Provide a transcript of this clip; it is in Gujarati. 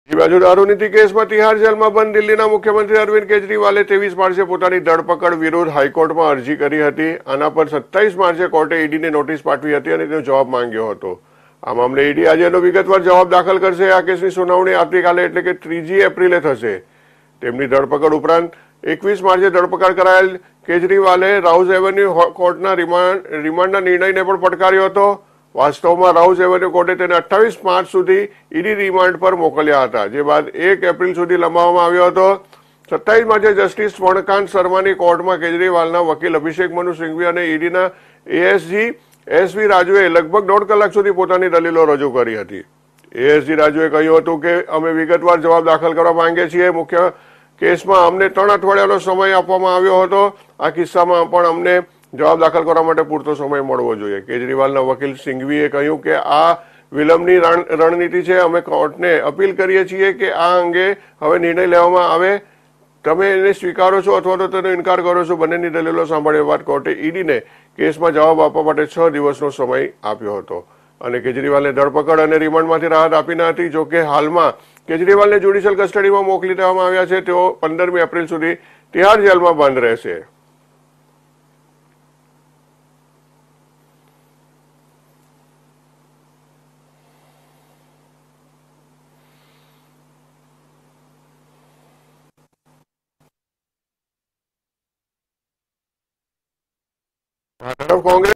બીજી બાજુ દારૂનીતિ કેસમાં તિહાર જેલમાં બંધ દિલ્હીના મુખ્યમંત્રી અરવિંદ કેજરીવાલે 23 માર્ચે પોતાની ધરપકડ વિરુદ્ધ હાઈકોર્ટમાં અરજી કરી હતી। આના પર 27 માર્ચે કોર્ટે ઈડીને નોટિસ પાઠવી હતી અને તેનો જવાબ માંગ્યો હતો। આ મામલે ઈડી આજે એનો વિગતવાર જવાબ દાખલ કરશે। આ કેસની સુનાવણી આવતીકાલે એટલે કે 3 એપ્રિલે થશે। તેમની ધરપકડ ઉપરાંત 21 માર્ચે ધરપકડ કરાયેલ કેજરીવાલે રાઉઝ એવન્યુ કોર્ટના રિમાન્ડના નિર્ણયને પણ પડકાર્યો હતો। વાસ્તવમાં રાઉઝ એવન્યુ કોર્ટે તેને 28 માર્ચ સુધી ઈડી રિમાન્ડ પર મોકલ્યા હતા, જે બાદ 1 એપ્રિલ સુધી લંબાવવામાં આવ્યો હતો। 27 માર્ચે જસ્ટિસ સ્વર્ણકાંત શર્માની કોર્ટમાં કેજરીવાલના વકીલ અભિષેક મનુ સિંઘવી અને ઈડીના એએસજી એસવી રાજુએ લગભગ 1.5 કલાક સુધી પોતાની દલીલો રજૂ કરી હતી। એએસજી રાજુએ કહ્યું હતું કે અમે વિગતવાર જવાબ દાખલ કરવા માંગીએ છીએ। મુખ્ય કેસમાં અમને 3 અઠવાડિયાનો સમય આપવામાં આવ્યો હતો। આ કિસ્સામાં પણ અમને જવાબ દાખલ કરવા માટે પૂરતો સમય મળવો જોઈએ। કેજરીવાલના વકીલ સિંઘવીએ કહ્યું કે આ વિલંબની રણનીતિ છે। અમે કોર્ટને અપીલ કરીએ છીએ કે આ અંગે હવે નિર્ણય લેવામાં આવે। તમે એને સ્વીકારો છો અથવા તો તેનો ઇનકાર કરો છો। બંનેની દલીલો સાંભળ્યા બાદ કોર્ટે ઈડીને કેસમાં જવાબ આપવા માટે 6 દિવસનો સમય આપ્યો હતો અને કેજરીવાલને ધરપકડ અને રિમાન્ડમાંથી રાહત આપી ન હતી। જોકે હાલમાં કેજરીવાલને જ્યુડિશિયલ કસ્ટડીમાં મોકલી દેવામાં આવ્યા છે। તેઓ 15મી એપ્રિલ સુધી તિહાર જેલમાં બંધ રહેશે। કોંગ્રેસ